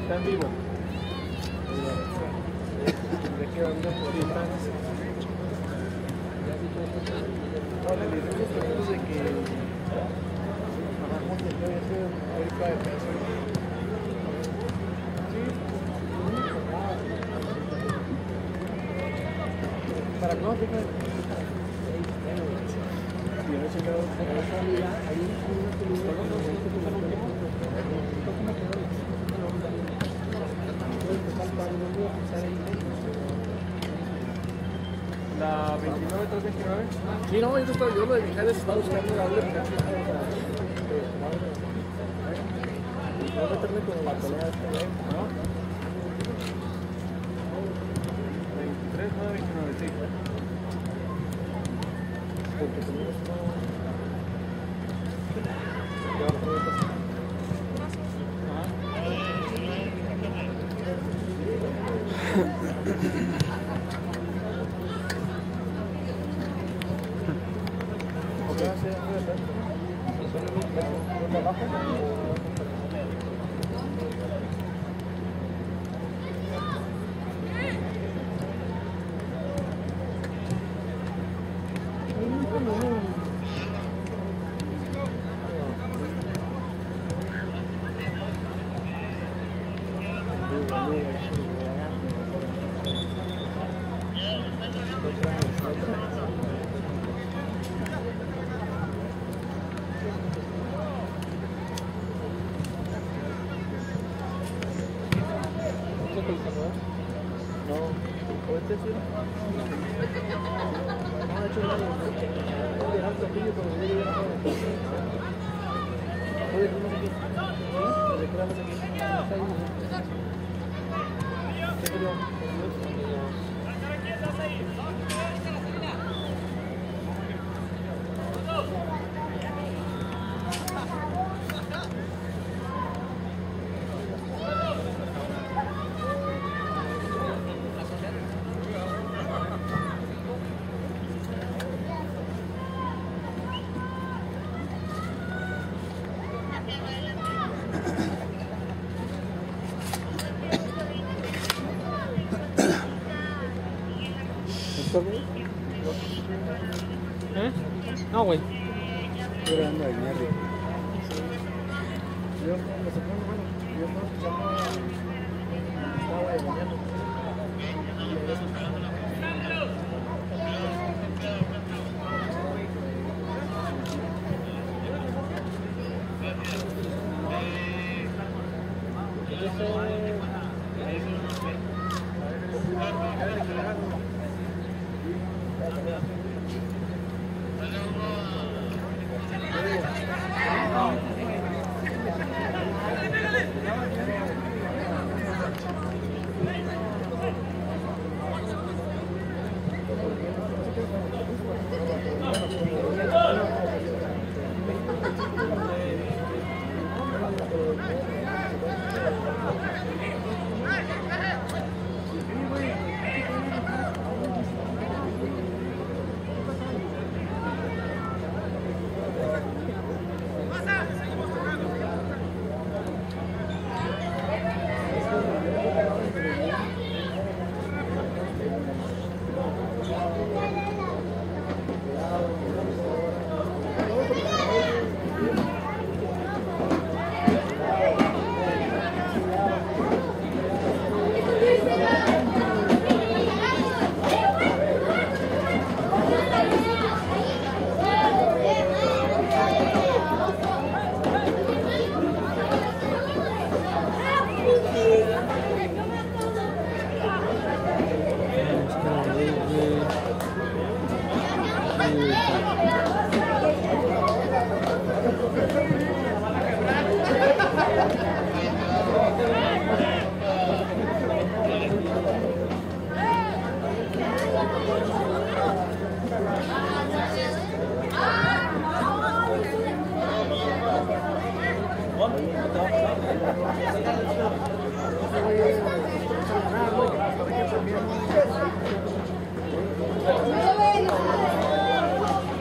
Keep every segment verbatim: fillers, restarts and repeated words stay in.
Está en vivo. ¿De qué onda? Por ahora le digo después de que bajamos el precio ahorita de peso. Para no te quedes. Y ahora se quedó ahí la veintinueve, tres veintinueve. Sí, no, yo, estaba, yo lo de Mijares estaba buscando la doble. No meterme con la pelea esta, ¿no? veintitrés, nueve, veintinueve, sí. Porque tenemos no... ¿Eh? No, güey. Yo ando ahí, mierda. Yo me saqué una mano. Yo no estaba de mañana.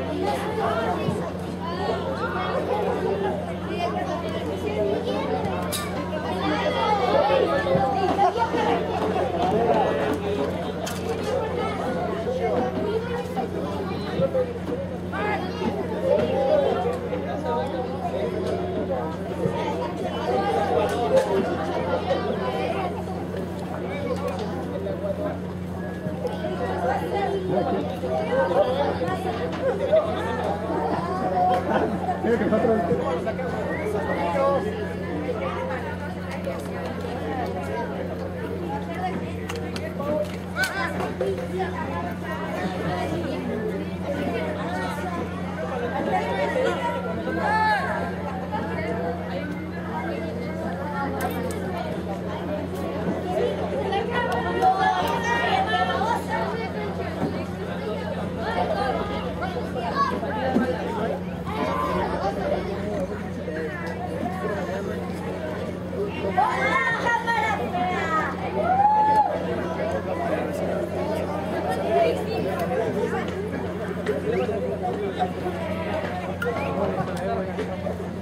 Thank you. Gracias.